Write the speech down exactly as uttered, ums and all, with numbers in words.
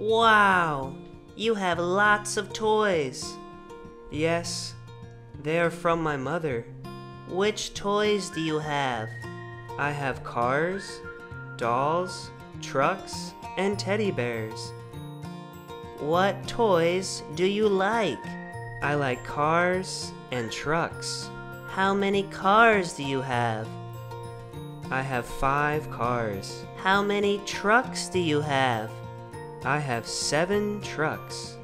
Wow! You have lots of toys. Yes, they are from my mother. Which toys do you have? I have cars, dolls, trucks, and teddy bears. What toys do you like? I like cars and trucks. How many cars do you have? I have five cars. How many trucks do you have? I have seven trucks.